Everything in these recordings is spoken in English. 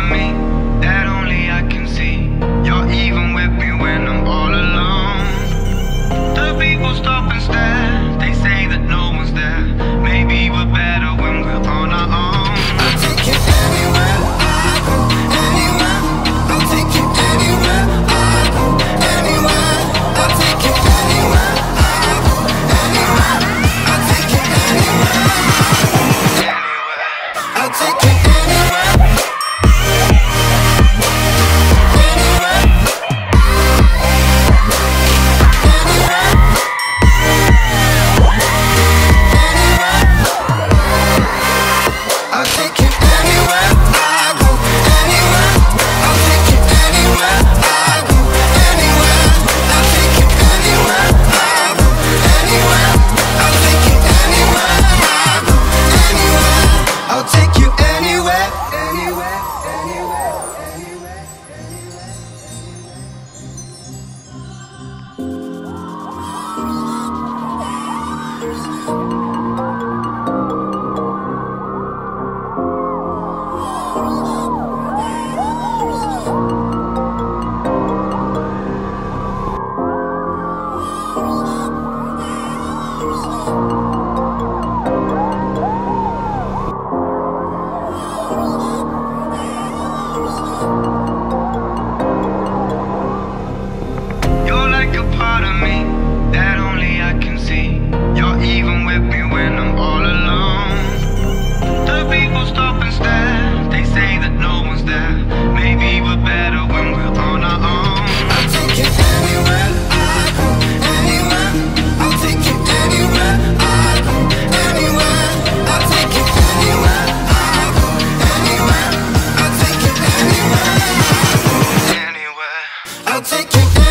me that only I can see. You're even with me when I'm all alone. The people stop and stare, they say that no one's there. Maybe we're better when we're on our own. I'll take you anywhere I go, anywhere. I'll take you anywhere I go, anywhere. I'll take you anywhere I go, anywhere. I'll take you anywhere I go, anywhere. I'll take you anywhere. You're like a part of me that only I can see. You're even with me when I'm all alone. The people stop and stare, they say that no one's there. Maybe we're better when we're on our own. I'll take you anywhere I go, anywhere. I'll take you anywhere I go, anywhere. I'll take you anywhere I go, anywhere. I'll take you anywhere I go, Anywhere. I'll take you anywhere.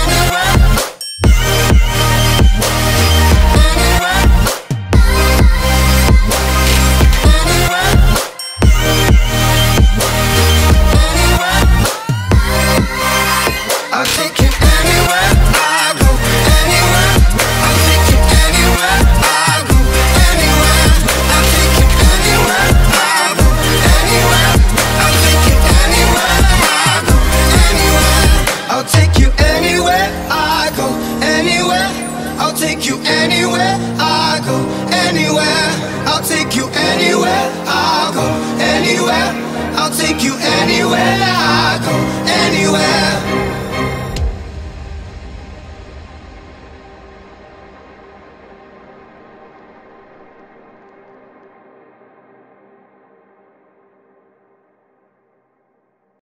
I'll take you anywhere I go, anywhere. I'll take you anywhere I go, anywhere. I'll take you anywhere I go, anywhere. I'll take you anywhere I go, anywhere. I'll take you anywhere I go, anywhere. I'll take you anywhere I go, anywhere. I'll take you anywhere I go, anywhere. I'll take you anywhere I go.